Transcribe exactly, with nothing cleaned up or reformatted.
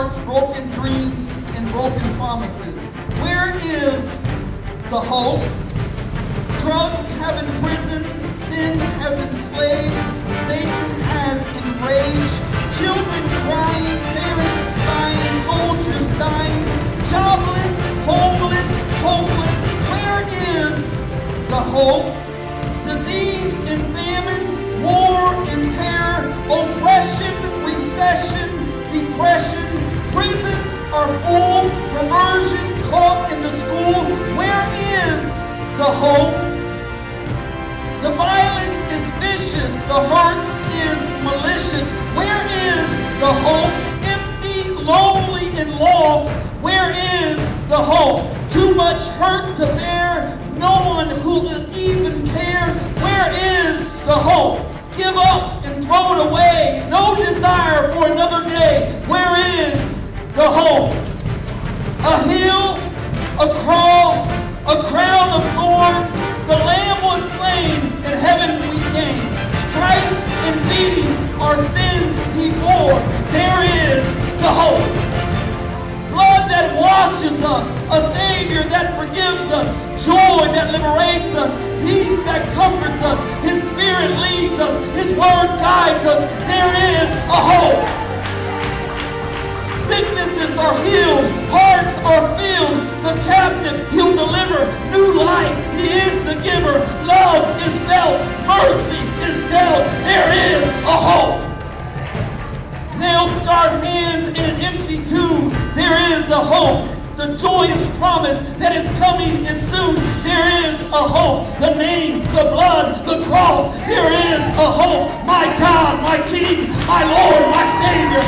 hearts, broken dreams, and broken promises. Where is the hope? Drugs have imprisoned, sin has enslaved, Satan has enraged, children crying, parents sighing, soldiers dying, jobless, homeless, hopeless. Where is the hope? Disease and famine, war and terror, oppression, recession, depression, prisons are full, perversion caught in the school. Where is the hope? The violence is vicious, the hurt is malicious. Where is the hope? Empty, lonely, and lost. Where is the hope? Too much hurt to bear, no one who will even care. Where is the hope? Give up and throw it away, no desire for another day. Where is the hope? A hill, a cross, a crown of thorns, the Lamb was slain, in heaven we came. Stripes and beatings, our sins he bore. There is the hope. Blood that washes us, a Savior that forgives us, joy that liberates us, peace that comforts us, His Spirit leads us, His Word guides us. There is a hope. Sicknesses are healed, hearts are filled, the captive He'll deliver, new life He is the giver, love is felt, mercy is dealt. There is a hope. Nail-scarred hands in an empty tomb, there is a hope. The joyous promise that is coming is soon. There is a hope. The name, the blood, the cross. There is a hope. My God, my King, my Lord, my Savior.